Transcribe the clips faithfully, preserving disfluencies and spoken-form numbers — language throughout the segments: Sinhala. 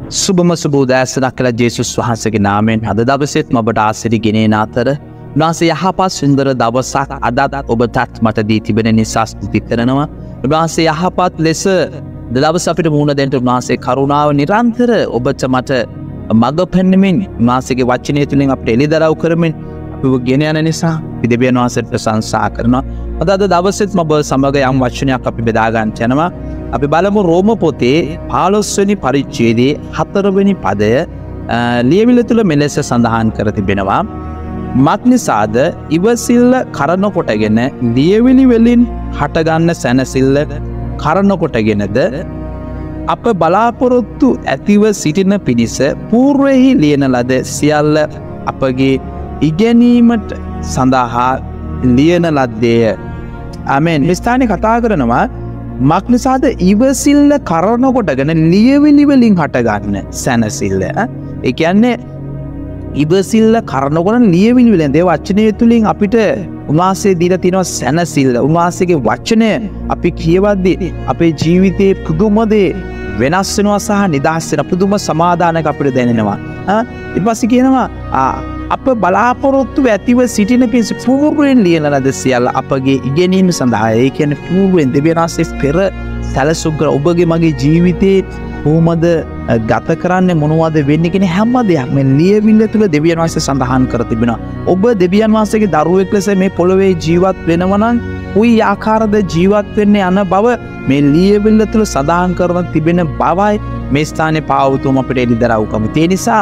සුබම සුබ උදෑසනක් කියලා ජේසුස් වහන්සේගේ නාමයෙන් අද දවසේත් ඔබට ආශිර්වාද ගෙනෙන අතර උන්වහන්සේ යහපත් සුන්දර දවසක් අදත් ඔබටත් මට දී තිබෙන නිසා ස්තුති කරනවා. උන්වහන්සේ යහපත් ලෙස දවස අපිට මුණ දෙන්න උන්වහන්සේ කරුණාව නිරන්තර ඔබට මට මඟ පෙන්වමින් උන්වහන්සේගේ වචනය තුලින් අපිට එළිදරව් කරමින් අපිව ගෙන යන නිසා අපි දෙවියන් වහන්සේට ප්‍රශංසා කරනවා. අද අද දවසේත් ඔබ සමග යම් වචනයක් අපි බෙදා ගන්න යනවා. අපි බලමු රෝම පොතේ පහළොස් වෙනි පරිච්ඡේදයේ හතර වෙනි පදය ලියවිල්ල තුල මෙලෙස සඳහන් කර තිබෙනවා. මක්නිසාද ඉවසිල්ල කරන කොටගෙන ලියවිලි වලින් හටගන්න සැනසෙල්ල කරන කොටගෙනද අප බලාපොරොත්තු ඇතිව සිටින පිණිස పూర్වෙහි ලියන ලද සියල්ල අපගේ ඉගෙනීමට සඳහා ලියන ලද්දේය. ආමෙන්. මේ ස්ථානේ කතා කරනවා මක්නිසාද ඉවසිල්ල කරන කොටගෙන ලියවිලි වලින් හටගන්න සැනසෙල්ල. ඒ කියන්නේ ඉවසිල්ල කරනකොට ලියවිලි වලින් දේ වචනය තුලින් අපිට උන්වහන්සේ දීලා තියෙනවා සැනසෙල්ල. උන්වහන්සේගේ වචනය අපි කියවද්දී අපේ ජීවිතේ පුදුම දේ වෙනස් වෙනවා සහ නිදහස් වෙන පුදුම සමාදානයක් අපිට දැනෙනවා. ආ ඊට පස්සේ කියනවා අප බලාපොරොත්තු ඇතිව සිටින පිණිස పూర్වෙන් ලියන ලද සියල්ල අපගේ ඉගෙනීම සඳහා. ඒ කියන්නේ పూర్වෙන් දෙවියන් වහන්සේ පෙර සැලසුම් කර ඔබගේ මගේ ජීවිතේ කොහොමද ගත කරන්නේ මොනවද වෙන්නේ කියන හැම දෙයක්ම මේ ලියවිල්ල තුළ දෙවියන් වහන්සේ සඳහන් කර තිබෙනවා. ඔබ දෙවියන් වහන්සේගේ දරුවෙක් ලෙස මේ පොළොවේ ජීවත් වෙනවා නම් කොයි ආකාරද ජීවත් වෙන්නේ යන බව මේ ලියවිල්ල තුළ සඳහන් කරන තිබෙන බවයි මේ ස්ථානයේ පාවුතුම අපිට එළිදරව් කම. ඒ නිසා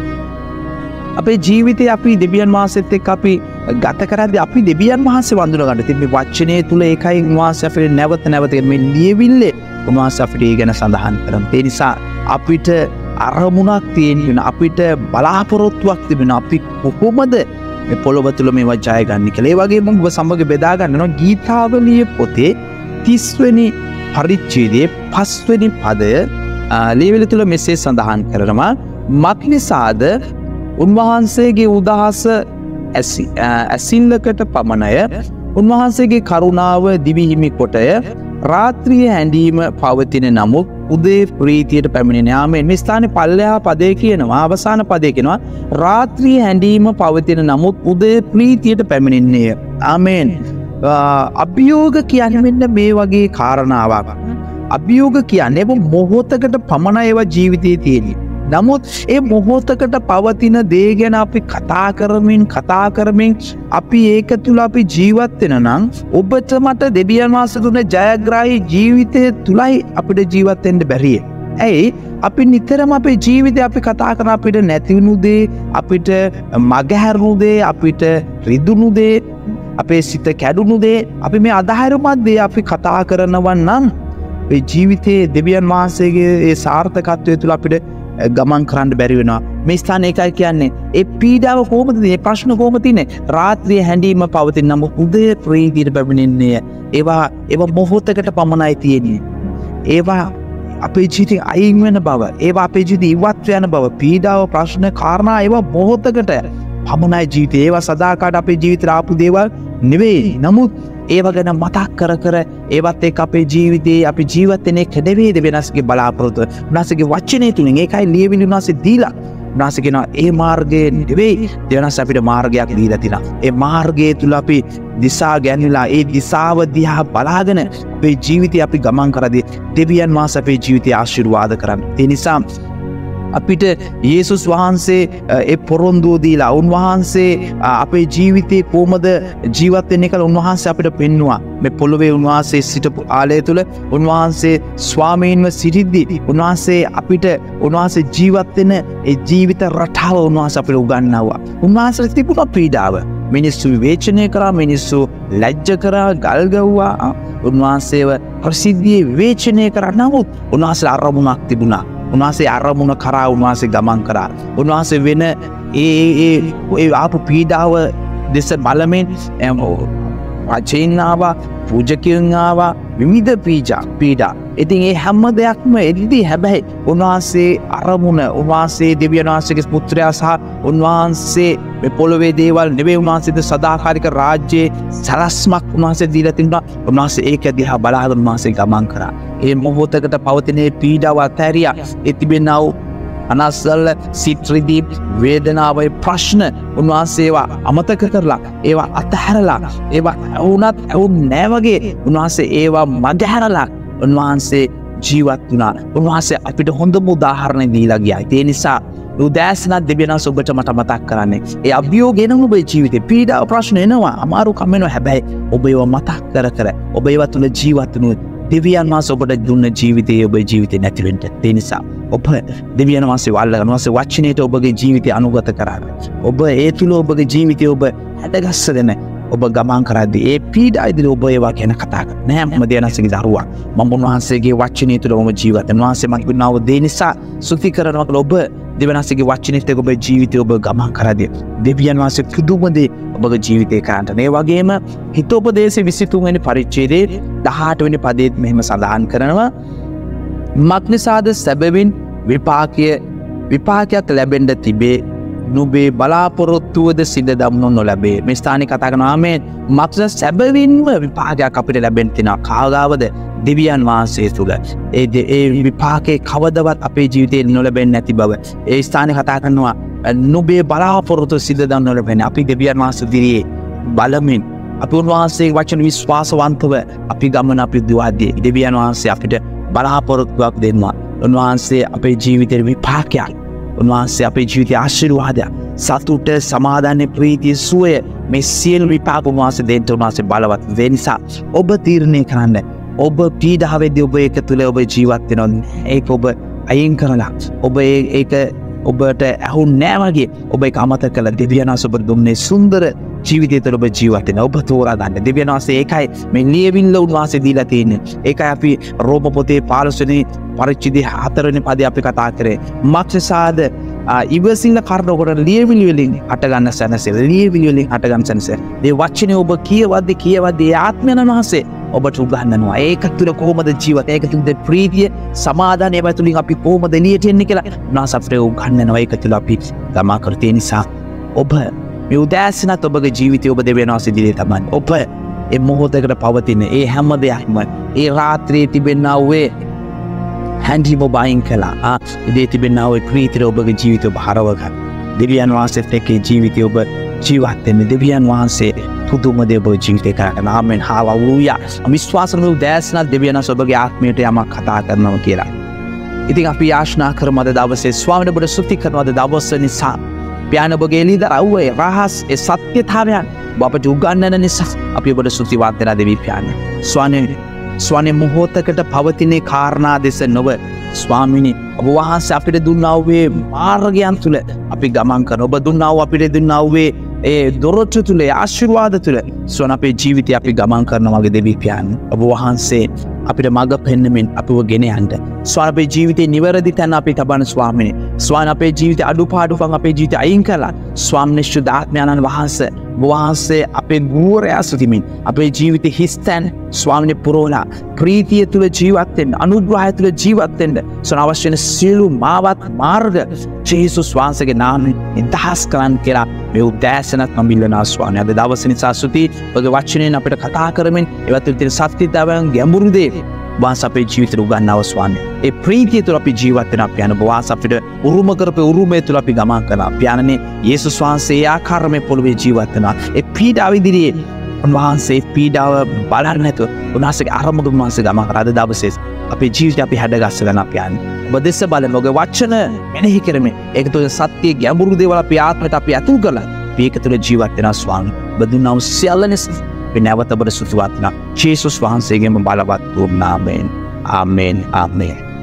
අපේ ජීවිතේ අපි දෙවියන් වහන්සේත් එක්ක අපි ගත කරද්දී අපි දෙවියන් වහන්සේ වඳුන ගන්න. ඉතින් මේ වචනේ තුල ඒකයි උන්වහන්සේ අපිට නැවත නැවත මේ ලියවිල්ලේ උන්වහන්සේ අපිට ඒ ගැන සඳහන් කරනවා. ඒ නිසා අපිට අරමුණක් තියෙන අපිට බලාපොරොත්තුවක් තිබෙනවා. අපි කොහොමද මේ පොළොව තුල මේවා ජය ගන්න කියලා. ඒ වගේම ඔබ සමග බෙදා ගන්නවා ගීතාවලිය පොතේ තිස් වෙනි පරිච්ඡේදයේ පස් වෙනි පදය ලියවිල්ල තුල මෙසේ සඳහන් කරනවා. මක්නිසාද උන්වහන්සේගේ උදහස ඇසිල්ලකට පමණය උන්වහන්සේගේ කරුණාව දිවිහිමි කොටය රාත්‍රිය හැඬීම පවතින නමුත් උදේ ප්‍රීතියට පැමිණෙන. ආමෙන්. මේ ස්ථානේ පල්ලෙහා පදේ කියනවා අවසාන පදේ කියනවා රාත්‍රිය හැඬීම පවතින නමුත් උදේ ප්‍රීතියට පැමිණෙන්නේය. ආමෙන්. අභියෝග කියන්නේ මෙන්න මේ වගේ කාරණාවක්. අභියෝග කියන්නේ මොහොතකට පමණ ඒවා ජීවිතයේ තියෙන්නේ. නමුත් ඒ මොහොතකට පවතින දේ ගැන අපි කතා කරමින් කතා කරමින් අපි ඒක තුල අපි ජීවත් වෙන නම් ඔබට මට දෙවියන් වහන්සේ දුන්න ජයග්‍රාහී ජීවිතය තුලයි අපිට ජීවත් වෙන්න බැරිය. ඇයි? අපි නිතරම අපේ ජීවිතේ අපි කතා කරන අපිට නැතිවුණු දේ, අපිට මගහැරුණු දේ, අපිට රිදුණු දේ, අපේ සිත කැඩුණු දේ, අපි මේ අධෛර්යමත් දේ අපි කතා කරනවා නම් මේ ජීවිතේ දෙවියන් වහන්සේගේ ඒ සාර්ථකත්වය තුල අපිට ගමන් කරන්න බැරි වෙනවා. මේ ස්ථානේ එකයි කියන්නේ ඒ පීඩාව කොහොමද මේ ප්‍රශ්න කොහොමද තින්නේ? රාත්‍රිය හැඬීම පවතින නමුත් උදේ ප්‍රීතියට පැමිණෙන්නේ. ඒවා ඒවා මොහොතකට පමණයි තියෙන්නේ. ඒවා අපේ ජීවිතේ අයින් වෙන බව, ඒවා අපේ ජීවිතේ ඉවත් වෙන බව, පීඩාව ප්‍රශ්න කාරණා ඒවා මොහොතකට පමණයි ජීවිතේ. ඒවා සදාකාලික අපේ ජීවිතේ ආපු දේවල් නෙවෙයි. නමුත් ඒව ගැන මතක් කර කර ඒවත් එක්ක අපේ ජීවිතේ අපි ජීවත් වෙන එක නෙවෙයිද වෙනස්ගේ බලාපොරොත්තු. උන්වහන්සේගේ වචනේ තුලින් ඒකයි ලියවිලි උන්වහන්සේ දීලා. උන්වහන්සේ කියනවා ඒ මාර්ගයේ නෙවෙයි දෙවනස් අපිට මාර්ගයක් දීලා තිනා. ඒ මාර්ගයේ තුල අපි දිශා ගැන්විලා ඒ දිශාව දිහා බලාගෙන අපේ ජීවිතේ අපි ගමන් කරදී දෙවියන් වහන්සේ අපේ ජීවිතේ ආශිර්වාද කරන්නේ. ඒ නිසා අපිට යේසුස් වහන්සේ ඒ පොරොන්දුව දීලා උන්වහන්සේ අපේ ජීවිතේ කොහොමද ජීවත් වෙන්නේ කියලා උන්වහන්සේ අපිට පෙන්වුවා. මේ පොළොවේ උන්වහන්සේ සිටපු ආලය තුල උන්වහන්සේ ස්වාමීන්ව සිටිද්දී උන්වහන්සේ අපිට උන්වහන්සේ ජීවත් වෙන ඒ ජීවිත රටාව උන්වහන්සේ අපිට උගන්වුවා. උන්වහන්සේ තිබුණ පීඩාව මිනිස්සු විවේචනය කරා, මිනිස්සු ලැජ්ජ කරා, ගල් ගැව්වා. උන්වහන්සේව ප්‍රසිද්ධියේ විවේචනය කරා. නමුත් උන්වහන්සේ අරමුණක් තිබුණා. උන්වහන්සේ අරමුණ කරා උන්වහන්සේ ගමන් කරා. උන්වහන්සේ වෙන ඒ ඒ ඒ ආපු පීඩාව දෙස බලමින් වචෙන් ආවා, පූජකයන් ආවා, විවිධ පීඩා පීඩා. ඉතින් ඒ හැම දෙයක්ම එද්දී හැබැයි උන්වහන්සේ අරමුණ, උන්වහන්සේ දෙවියන් වහන්සේගේ පුත්‍රයා සහ උන්වහන්සේ මේ පොළොවේ දේවල් නෙවෙයි උන්වහන්සේද සදාකාලික රාජ්‍යයේ සලස්මක් උන්වහන්සේ දීලා තිබුණා. උන්වහන්සේ ඒක දිහා බලාගෙන උන්වහන්සේ ගමන් කරා. ඒ මොහොතකට පවතින පීඩාව අතහැරියා. ඒ තිබෙනා වූ අනස්සල්ල සිත්‍රිදී වේදනාවයි ප්‍රශ්න උන්වහන්සේ ඒවා අමතක කරලා ඒවා අතහැරලා ඒවා වුණත් වුන් නෑ වගේ උන්වහන්සේ ඒවා මගහැරලා උන්වහන්සේ ජීවත් වුණා. උන්වහන්සේ අපිට හොඳම උදාහරණ දීලා ගියා. ඒ නිසා උදෑසනක් දෙවියන්වහන්සේ ඔබට මට මතක් කරන්නේ. ඒ අභියෝග එනවා ඔබේ ජීවිතේ. පීඩාව ප්‍රශ්න එනවා. අමාරුකම් එනවා. හැබැයි ඔබ ඒවා මතක් කර කර ඔබ ඒවා තුල ජීවත් වුණොත් දෙවියන් වහන්සේ ඔබට දුන්න ජීවිතේ ඔබේ ජීවිතේ නැති වෙන්න. ඒ නිසා ඔබ දෙවියන් වහන්සේ වල්ලගෙන වහන්සේ වචනයට ඔබගේ ජීවිතය අනුගත කරගන්න. ඔබ ඒ තුල ඔබගේ ජීවිතය ඔබ හැඩගස්සගෙන ඔබ ගමන් කරද්දී ඒ පීඩායිදී ඔබ ඒවා ගැන කතා කරන්නේ නැහැ. මම දෙවියන්වහන්සේගේ දරුවා. මම උන්වහන්සේගේ වචනය තුල ඔබ ජීවත් වෙනවා. උන්වහන්සේ මට දුන්නා දේ නිසා සුති කරනවා කියලා ඔබ දෙවියන්වහන්සේගේ වචනයට එක්ක ඔබේ ජීවිතය ඔබ ගමන් කරද්දී දෙවියන් වහන්සේ පුදුම දේ ඔබගේ ජීවිතේ කරන්න. ඒ වගේම හිතෝපදේශ විසිතුන් වෙනි පරිච්ඡේදයේ දහඅට වෙනි පදයේත් මෙහෙම සඳහන් කරනවා. මක්නිසාද සැබවින් විපාකය විපාකයක් ලැබෙන්න තිබේ නුබේ බලාපොරොත්තුවද සිඳ දම්නු නොලැබේ. මේ ස්ථානයේ කතා කරනවා මේ මක්නිසා සැබවින්ම විපාකයක් අපිට ලැබෙන්න තියෙනවා. කාගාවද? දෙවියන් වහන්සේ තුල. ඒ ඒ විපාකේ කවදවත් අපේ ජීවිතේ නොලැබෙන්නේ නැති බව. ඒ ස්ථානයේ කතා කරනවා නුබේ බලාපොරොත්තු සිඳ දම්නු නොලැබෙන්නේ. අපි දෙවියන් වහන්සේ දිරියේ බලමින් අපි උන්වහන්සේ වචන විශ්වාසවන්තව අපි ගමන අපි දුවද්දී දෙවියන් වහන්සේ අපිට බලාපොරොත්තුවක් දෙනවා. උන්වහන්සේ අපේ ජීවිතේ විපාකයක්. උන්වහන්සේ අපේ ජීවිතයේ ආශිර්වාදයක්, සතුට, සමාදානයේ ප්‍රීතිය, සුවය මේ සියලු විපාක උන්වහන්සේ දෙන්න උන්වහන්සේ බලවත්. ඒ නිසා ඔබ තීරණය කරන්න. ඔබ පීඩාවෙදී ඔබ ඒක තුල ඔබ ජීවත් වෙනවා. ඒක ඔබ අයින් කරලා ඔබ ඒක ඔබට ඇහුන්නේ නැහැ වගේ ඔබ ඒක අමතක කළා. දෙවියන් වහන්සේ ඔබට දුන්නේ සුන්දර ජීවිතය තුළ ඔබ ජීවත් වෙනවා. ඔබ තෝරා ගන්න. දෙවියන් වහන්සේ ඒකයි මේ ලියවිල්ල උන්වහන්සේ දීලා තියෙන්නේ. ඒකයි අපි රෝම පොතේ පහළොස් වෙනි පරිච්ඡේදයේ හතර වෙනි පදේ අපි කතා කරේ. මක්සසාද ඉවසිල්ල කරන කොට ලියවිලි වලින් හට ගන්න සැනසෙල. ලියවිලි වලින් හට ගන්න සැනසෙල. මේ වචනේ ඔබ කියවද්දී කියවද්දී ආත්මයන් වහන්සේ ඔබට උගන්වනවා. ඒක තුළ කොහොමද ජීවත්? ඒක තුළ ප්‍රීතිය, සමාදානය ඒවා තුළින් අපි කොහොමද එළියට එන්නේ කියලා උන්වහන්සේ අපිට උගන්වනවා. ඒක තුළ අපි ගමන් කර තියෙන නිසා ඔබ මේ උදෑසනත් ඔබගේ ජීවිතය ඔබ දෙවියන් වහන්සේ දිලේ තමයි. ඔබ ඒ මොහොතකට පවතින ඒ හැම දෙයක්ම ඒ රාත්‍රියේ තිබෙනා වූ හැන්ඩි මොබයින් කළා. ආ ඉදී තිබෙනා වූ ප්‍රීතිය ඔබගේ ජීවිතය ඔබ හරව ගන්න. දෙවියන් වහන්සේත් එක්ක ජීවිතය ඔබ ජීවත් වෙන්න. දෙවියන් වහන්සේ පුදුම දේ ඔබ ජීවිතේ කරගෙන. ආමෙන්. හාලෙලූයා. විශ්වාසන උදෑසනත් දෙවියන් වහන්සේ ඔබගේ ආත්මයට යමක් කතා කරනවා කියලා. ඉතින් අපි යාඥා කරමු අද දවසේ ස්වාමීන් ඔබට ස්තුති කරනවා අද දවස නිසා. පියාන ඔබගේ ලියදරව්වේ රහස් ඒ සත්‍යතාවයන් ඔබට උගන්වන නිසා අපි ඔබට ස්තුතිවත් වෙනා දෙවි පියාණන්. ස්වාමීනි ස්වාමීනි මොහොතකට පවතින කාරණා දෙස නොව ස්වාමීනි ඔබ වහන්සේ අපිට දුන්නා වූ මාර්ගයන් තුල අපි ගමන් කරන ඔබ දුන්නා වූ අපිට දුන්නා වූ ඒ දොරටු තුල ආශිර්වාද තුල සොන අපේ ජීවිතය අපි ගමන් කරනවා වගේ දෙවි පියාණන්. ඔබ වහන්සේ අපිට මඟ පෙන්වමින් අපිව ගෙන යන්න. ස්වාමීනි අපේ ජීවිතේ නිවැරදි තැන අපි තබන ස්වාමීනි. ස්වාමීනි අපේ ජීවිතේ අඩුපාඩුකම් අපේ ජීවිතේ අයින් කරලා ස්වාමීනි ශුද්ධ ආත්මයන්න් වහන්සේ වහන්සේ අපේ ගුරුවරයා සිටීමෙන් අපේ ජීවිතේ හිස්තැන් ස්වාමීනි පුරෝලා ප්‍රීතිය තුල ජීවත් වෙන්න, අනුග්‍රහය තුල ජීවත් වෙන්න සොන අවශ්‍ය වෙන සියලු මාවත් මාර්ග ජේසුස් වහන්සේගේ නාමයෙන් දහස් කරන් කියලා මේ උදෑසනත් මමිල්ලනා ස්වාමීනි. අද දවසේ නිසා සුති ඔබගේ වචනයෙන් අපිට කතා කරමින් ඒවත් තුළ තියෙන සත්‍යතාවයන් ගැඹුරු දේ වහන්සේ අපේ ජීවිතේ උගන්වව ස්වාමීනි. ඒ ප්‍රීතිය තුළ අපි ජීවත් වෙන අපි යන වහන්සේ අපිට උරුම කරපු උරුමය තුළ අපි ගමන් කරනවා. පියාණනේ යේසුස් වහන්සේ ඒ ආකාරමේ පොළවේ ජීවත් වෙනවා. ඒ පීඩාව ඉදිරියේ උන්වහන්සේ පීඩාව බලන්නේ නැතුව උන්වහන්සේගේ අරමුණු උන්වහන්සේ ගමන් කරා. අද දවසේ අපේ ජීවිතය අපි හැඩගස්ස ගන්න අපි යන්නේ. ඔබ දෙස බලන ඔබගේ වචන මෙනෙහි කරමින් ඒක තුළ සත්‍ය ගැඹුරු දේවල් අපි ආත්මයට අපි අතුල් කරලා මේක තුළ ජීවත් වෙනවා ස්වාමීනි. ඔබ දුන්නා වූ සියල්ලනස් නැවත ඔබට සුසුවත් වෙනවා. ජේසුස් වහන්සේගේම බලවත් වූ නාමයෙන්. ආමෙන්. ආමෙන්.